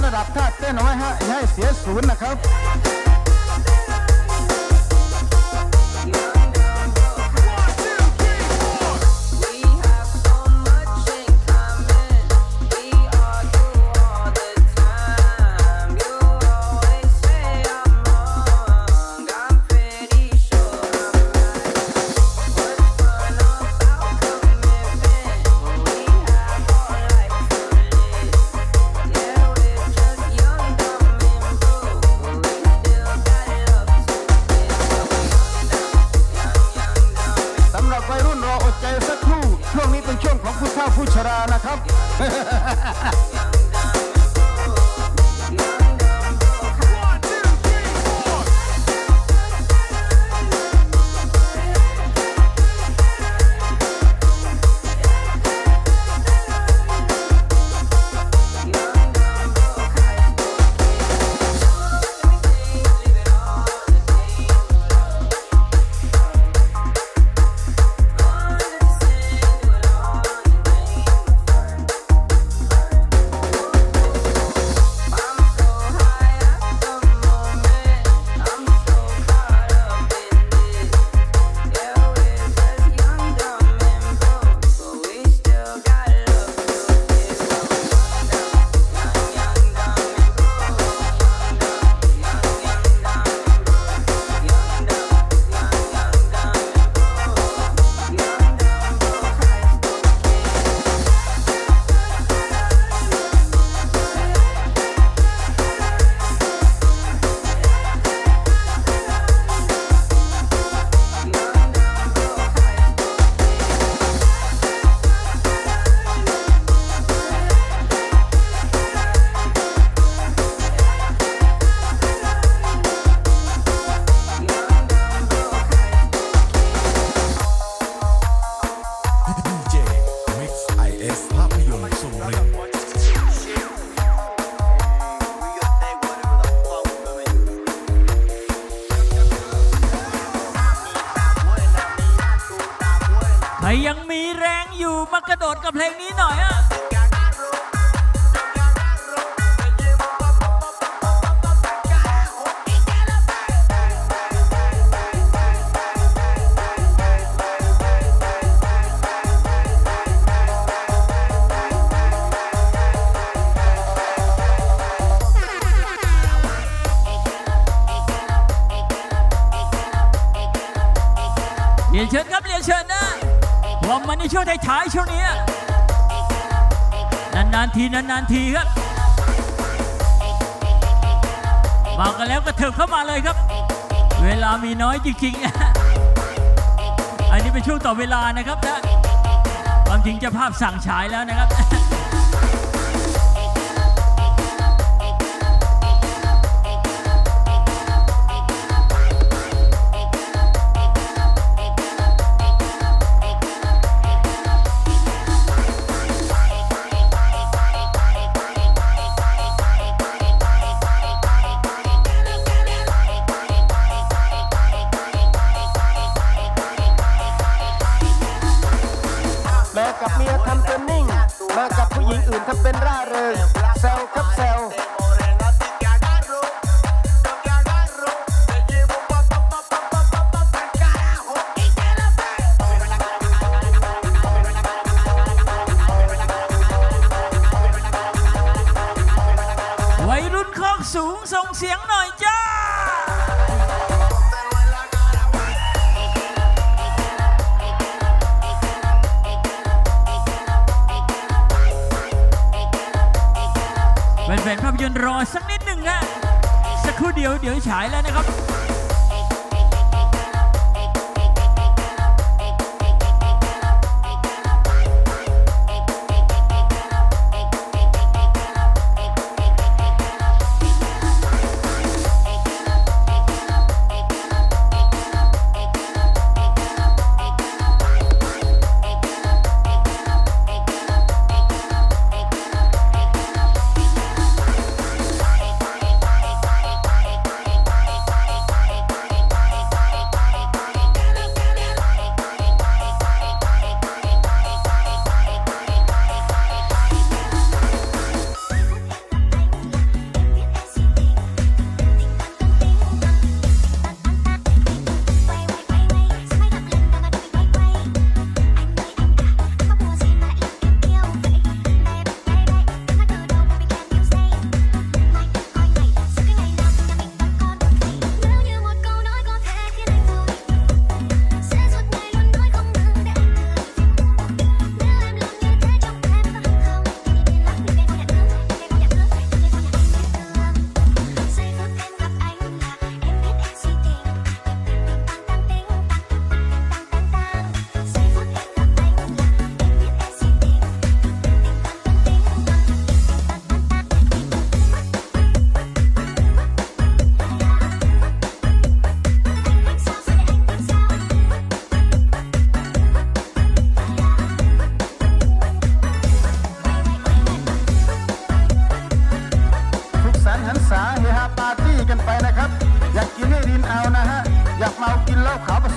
ระดับท่าเต้นเอาไว้ให้เสียศูนย์นะครับผู้ชรานะครับยังมีแรงอยู่มากระโดดกับเพลงนี้หน่อยอะเรียนเชิญครับเรียนเชิญนะว่ามันในช่วงท้ายๆช่วงนี้นานๆทีครับมากันแล้วก็เถิบเข้ามาเลยครับเวลามีน้อยจริงๆอันนี้เป็นช่วงต่อเวลานะครับนะความจริงจะภาพสั่งฉายแล้วนะครับกับเมียทำเป็นนิ่งมากับผู้หญิงอื่นทำเป็นร่าเริงแซวครับแซววัยรุ่นคอกสูงส่งเสียงหน่อยจ้าแฟนภาพยนตร์รอสักนิดหนึ่งนะสักครู่เดียวฉายแล้วนะครับ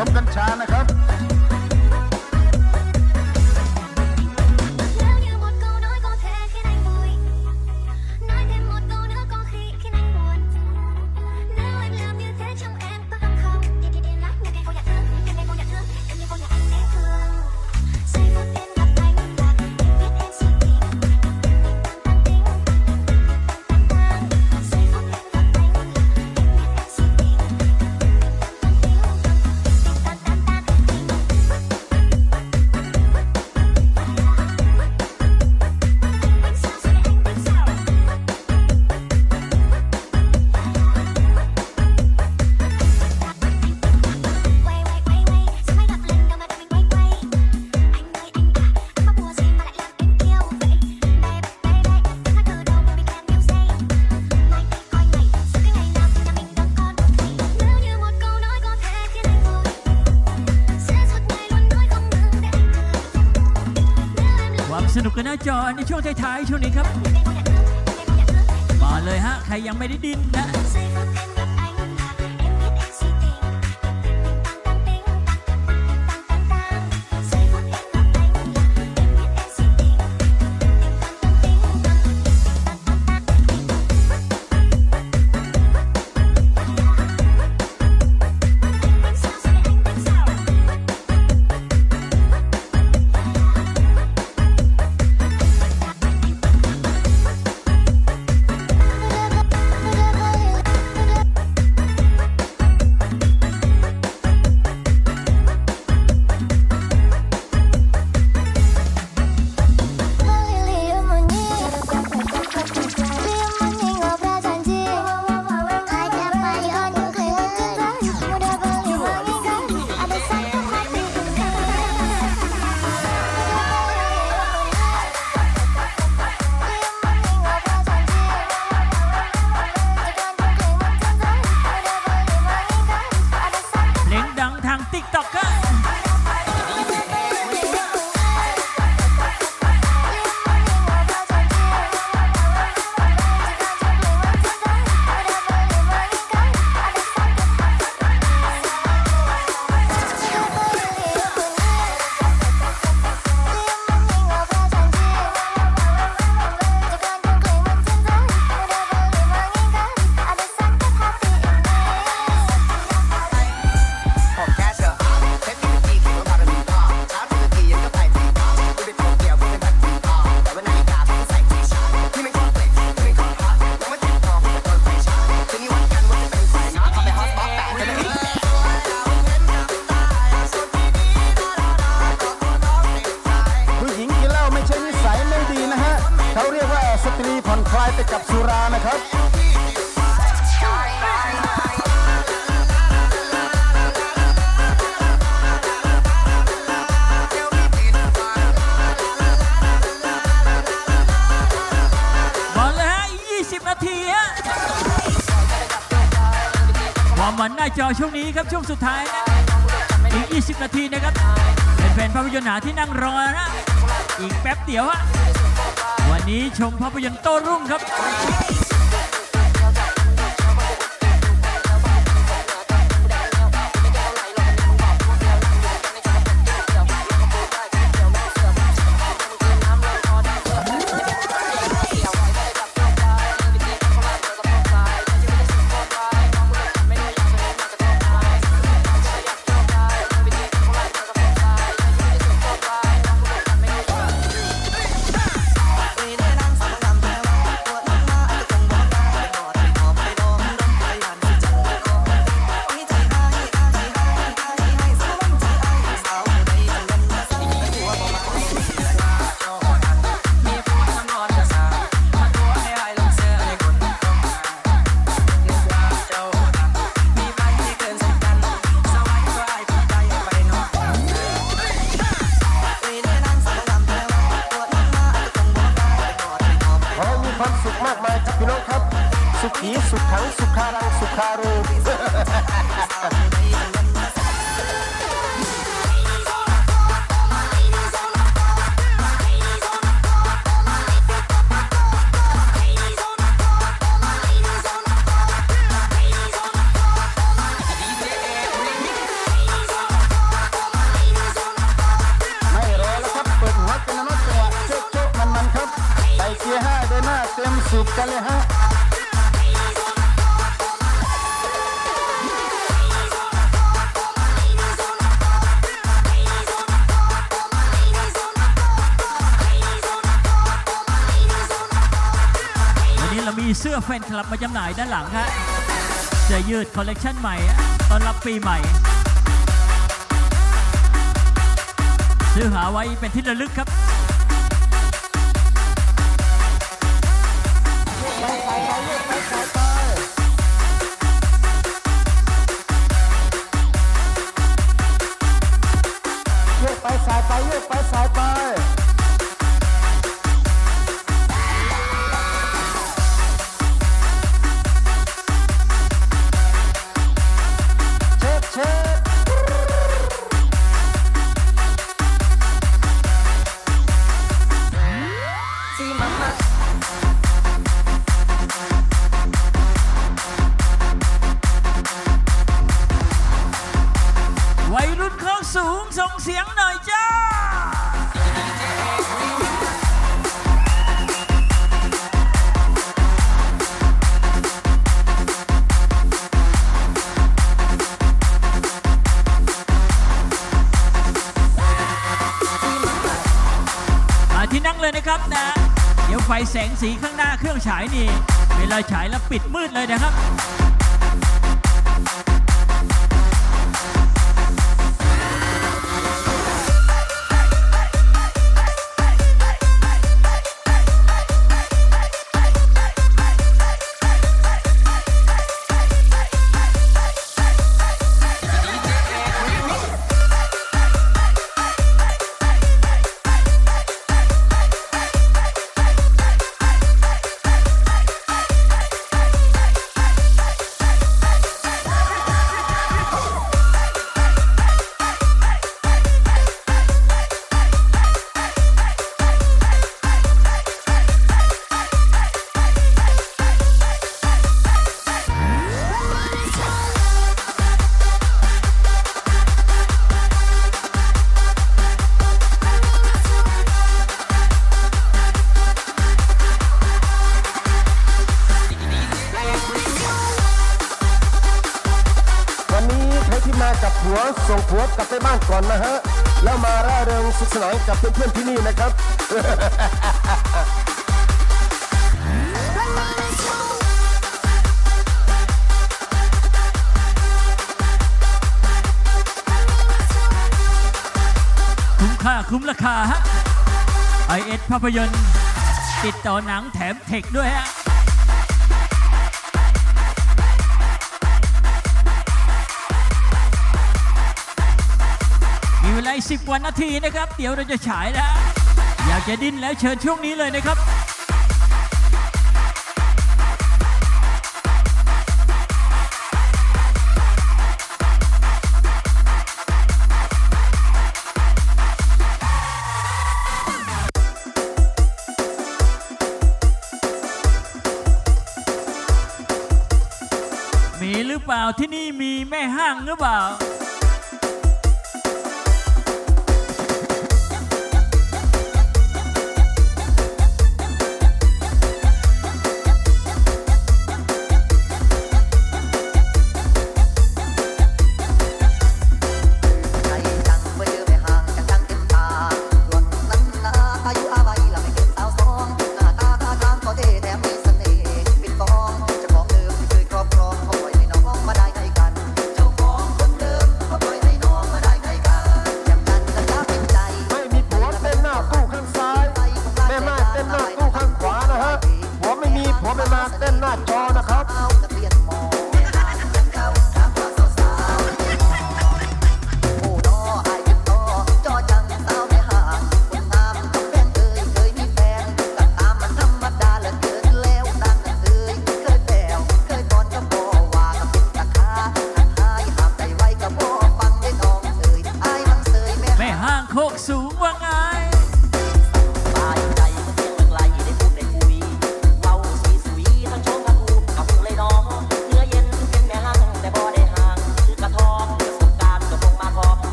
มกัญชานะครับสนุกกันหน้าจอในช่วงท้ายๆช่วงนี้ครับมาเลยฮะใครยังไม่ได้ดินนะเขาเรียกว่าสตรีผ่อนคลายไปกับสุรานะครับบอกเลยฮะ20 นาทีฮะความมันหน้าจอช่วงนี้ครับช่วงสุดท้ายนะอีก20 นาทีนะครับเป็นแฟนภาพยนตร์หนาที่นั่งรอนะอีกแป๊บเดียวฮะวันนี้ชมภาพยนตร์โต้รุ่งครับสุขีสุขังสุขารังสุขารูเป็นรถจังหวะโจ๊กๆมันครับใส่เกียร์5เดินหน้าเต็มสูบกันเลยฮะมีเสื้อแฟนคลับมาจำหน่ายด้านหลังฮะเสื้อยืดคอลเลกชันใหม่ตอนรับปีใหม่ซื้อหาไว้เป็นที่ระลึกครับโยกไปสายไปโยกไปสายไปวัยรุ่นเครื่องสูงส่งเสียงหน่อยจ้าที่นั่งเลยนะครับนะเดี๋ยวไฟแสงสีข้างหน้าเครื่องฉายนี่เวลาฉายแล้วปิดมืดเลยนะครับกับผัวส่งผัวกลับไปบ้านก่อนนะฮะแล้วมาร่าเริงสุขสนานกับเพื่อนๆที่นี่นะครับคุ้มค่าคุ้มราคาฮะ IS ภาพยนตร์ติดต่อหนังแถมเทคด้วยฮะมีเวลา10 วันนาทีนะครับเดี๋ยวเราจะฉายแล้วอยากจะดิ้นแล้วเชิญช่วงนี้เลยนะครับมีหรือเปล่าที่นี่มีแม่ห้างหรือเปล่า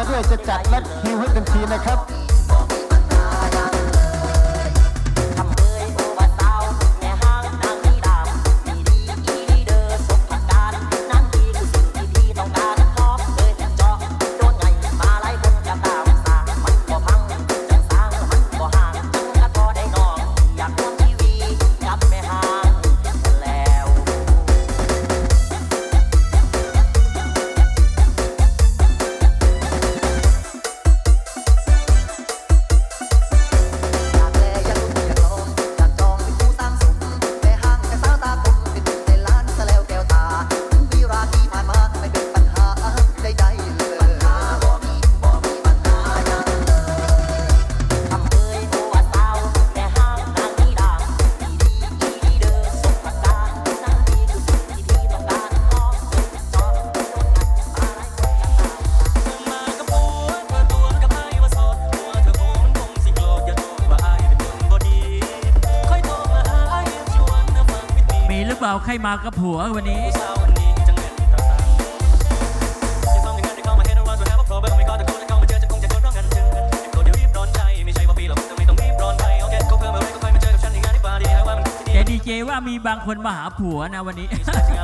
มาด้วยจะจัดรัดคิวให้เต็มทีนะครับใครมากับผัววันนี้แต่ดีเจว่ามีบางคนมาหาผัวนะวันนี้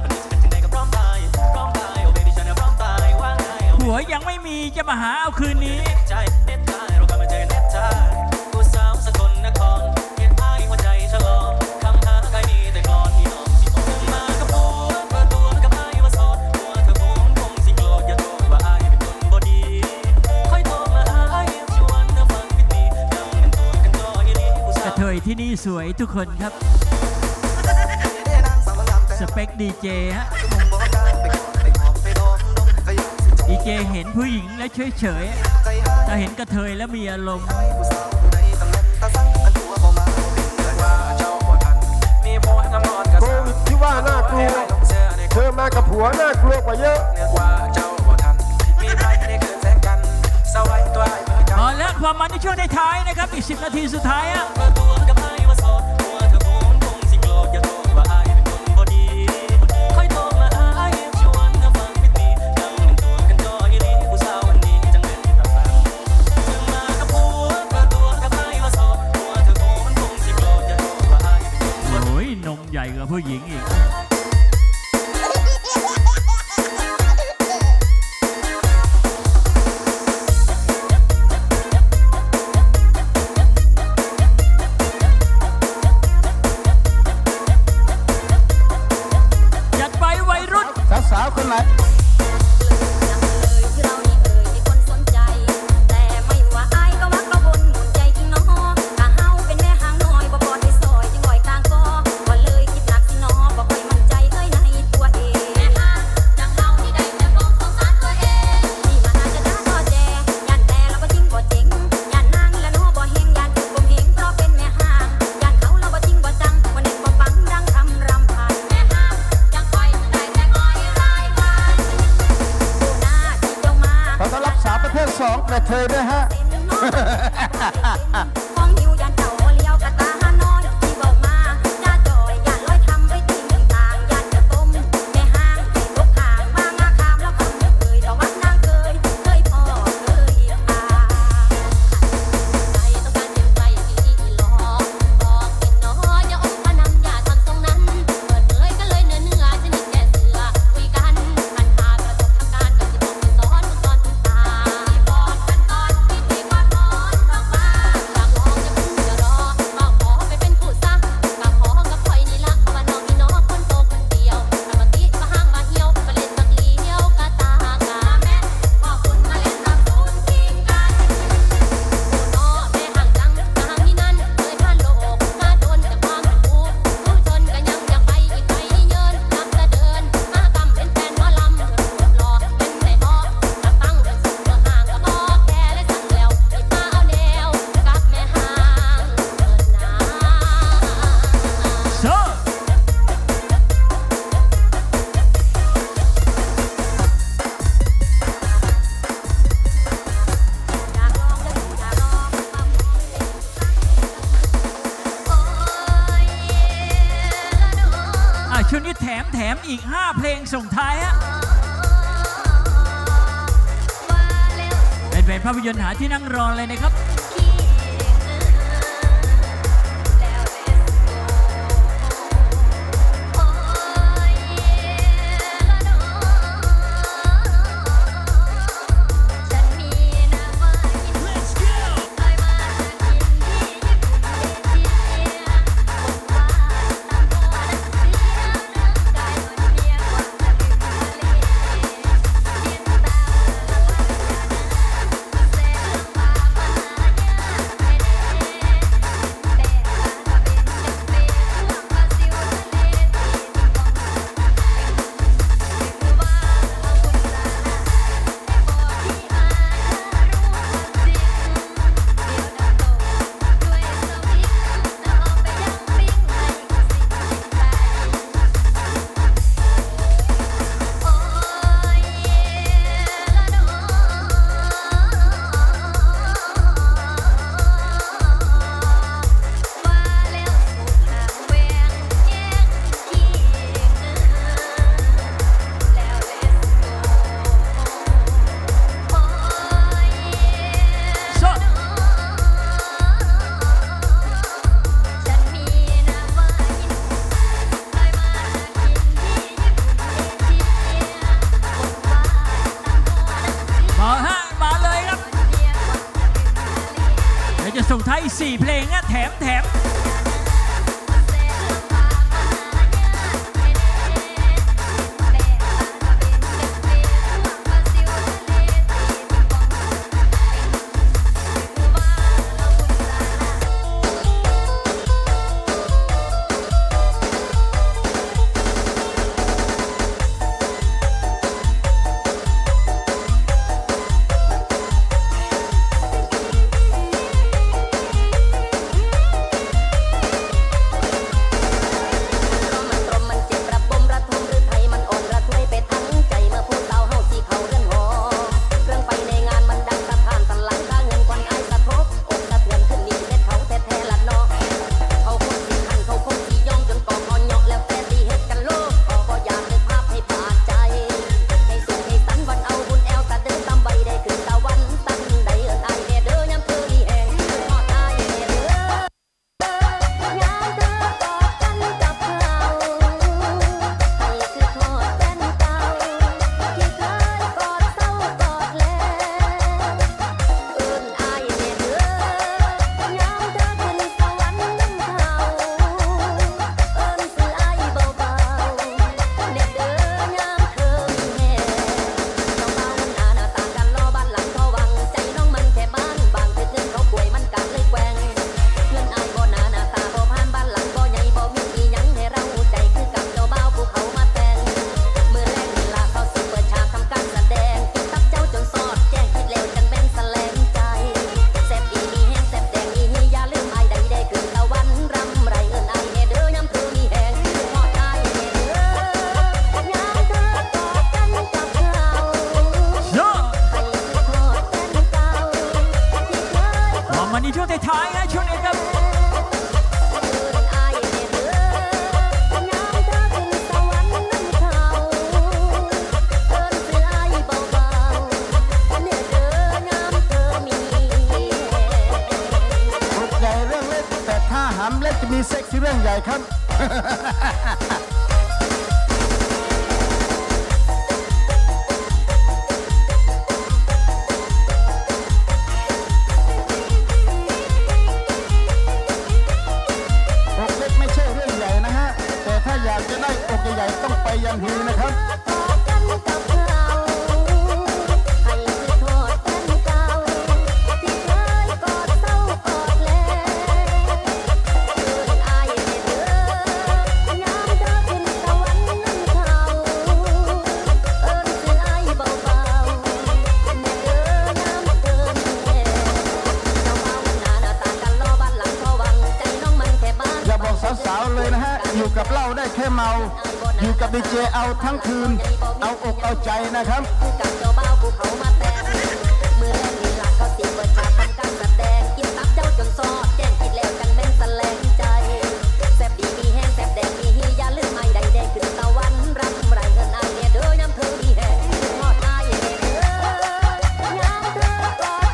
ผัวยังไม่มีจะมาหาเอาคืนนี้ที่นี่สวยทุกคนครับสเปคดีเจฮะดีเจเห็นผู้หญิงแล้วเฉยๆแต่เห็นกระเทยแล้วมีอารมณ์โควิดที่ว่าน่ากลัวเธอมากับผัวน่ากลัวกว่าเยอะอ๋อแล้วความมันในช่วงท้ายๆนะครับอีก10 นาทีสุดท้ายอะใหญ่กว่าผู้หญิงอีกจัดไปวัยรุ่นสาวๆคนไหนกระเทยด้วยฮะของหิวยานเจ้าเลี้ยวกระตาน้อยที่บอกมาจ้าจอยยานลอยทำไว้ตีเมืองต่างยานจะต้มแม่ห้างลูกห่างมางาคามแล้วคำเคยต่อวัดนางเคยพ่อเคยอาใจต้องการเต็มใจที่หลอกบอกเป็นน้อยอย่าอมพนันอย่าทำตรงนั้นเปิดเผยก็เลยเนื้อชนิดแก่เสือคุยกันหันพาประสบการณ์กับที่บอกสอนตาช่วงนี้แถมอีก5 เพลงส่งท้ายฮะในฟนๆภาพยนตร์หาที่นั่งรอเลยนะครับส่งท้ายอีก4 เพลงนะแถมช่วงท้ายๆนะช่วงนี้ครับใหญ่เรื่องเล็กแต่ถ้าหำเล็กจะมีเซ็กซี่เรื่องใหญ่ครับอยากจะได้อกใหญ่ๆต้องไปยันฮีนะครับอย่าบอกสาวๆเลยนะฮะอยู่กับเหล้าได้แค่เมาอยู่กับดีเจเอาทั้งคืนเอาอกเอาใจนะครับกับเจ้าบ่าวภูเขามาแต่เมื่อแรงลีลาเขาสิเปิดฉากทำการแสดงกินตับเจ้าจนซอดแจ้งคิดแล้วจังเป็นแสลงใจแซ่บดีมีแห้งแซ่บแดงมีฮีอย่าลืมไม่ได้แดงขึ้นตะวันรำไรเงินไอเนี่ยเด้อย้ำเธอมีแห้งทอดไอเนี่ยเด้อย้ำเธอกอด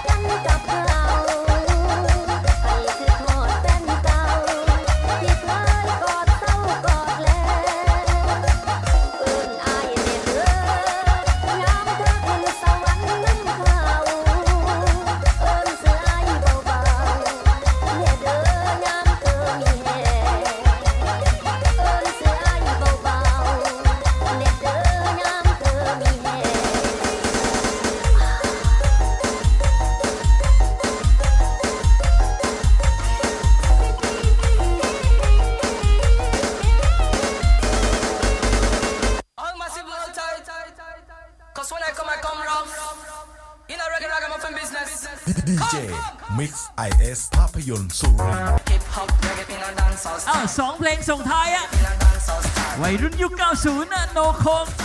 Cause when I come rough. In a regular ragamuffin business. DJ Mix IS ภาพยนตร์สุรินทร์ Hip hop reggae in a dancehall style. 2 เพลงส่งท้ายอะ In a dancehall style. วัยรุ่นยุค 90 นะโนโคง